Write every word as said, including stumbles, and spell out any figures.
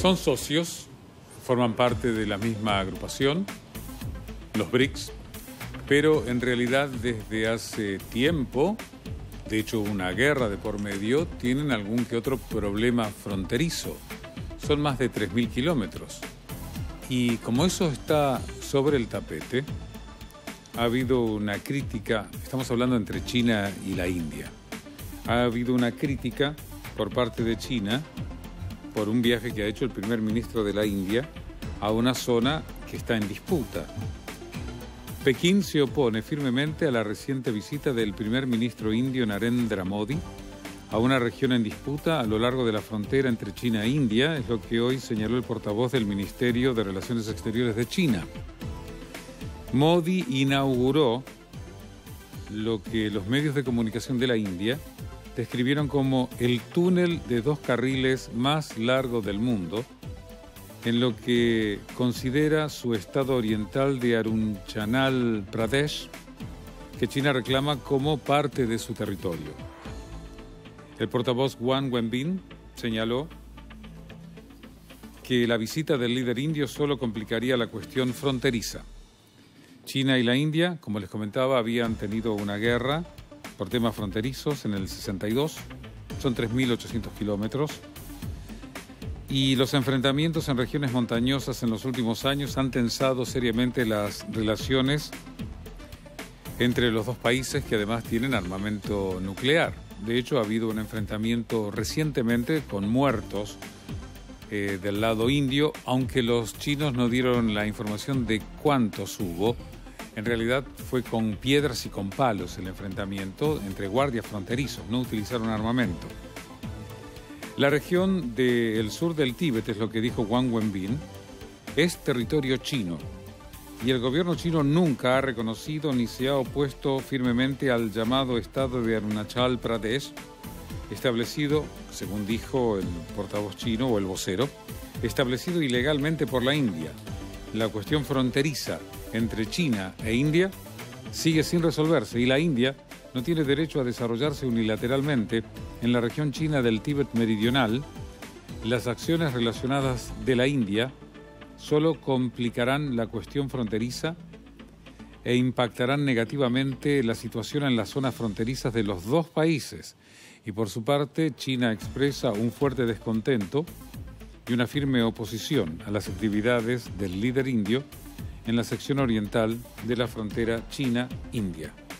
Son socios, forman parte de la misma agrupación, los BRICS, pero en realidad desde hace tiempo, de hecho una guerra de por medio, tienen algún que otro problema fronterizo. Son más de tres mil kilómetros. Y como eso está sobre el tapete, ha habido una crítica, estamos hablando entre China y la India, ha habido una crítica por parte de China por un viaje que ha hecho el primer ministro de la India a una zona que está en disputa. Pekín se opone firmemente a la reciente visita del primer ministro indio Narendra Modi a una región en disputa a lo largo de la frontera entre China e India, es lo que hoy señaló el portavoz del Ministerio de Relaciones Exteriores de China. Modi inauguró lo que los medios de comunicación de la India describieron como el túnel de dos carriles más largo del mundo, en lo que considera su estado oriental de Arunachal Pradesh, que China reclama como parte de su territorio. El portavoz Wang Wenbin señaló que la visita del líder indio solo complicaría la cuestión fronteriza. China y la India, como les comentaba, habían tenido una guerra por temas fronterizos en el sesenta y dos, son tres mil ochocientos kilómetros, y los enfrentamientos en regiones montañosas en los últimos años han tensado seriamente las relaciones entre los dos países que además tienen armamento nuclear. De hecho, ha habido un enfrentamiento recientemente con muertos eh, del lado indio, aunque los chinos no dieron la información de cuántos hubo. En realidad fue con piedras y con palos el enfrentamiento entre guardias fronterizos, no utilizaron armamento. La región del sur del Tíbet, es lo que dijo Wang Wenbin, es territorio chino y el gobierno chino nunca ha reconocido ni se ha opuesto firmemente al llamado estado de Arunachal Pradesh, establecido, según dijo el portavoz chino o el vocero, establecido ilegalmente por la India. La cuestión fronteriza entre China e India sigue sin resolverse y la India no tiene derecho a desarrollarse unilateralmente en la región china del Tíbet meridional. Las acciones relacionadas de la India solo complicarán la cuestión fronteriza e impactarán negativamente la situación en las zonas fronterizas de los dos países. Y por su parte, China expresa un fuerte descontento y una firme oposición a las actividades del líder indio en la sección oriental de la frontera China-India.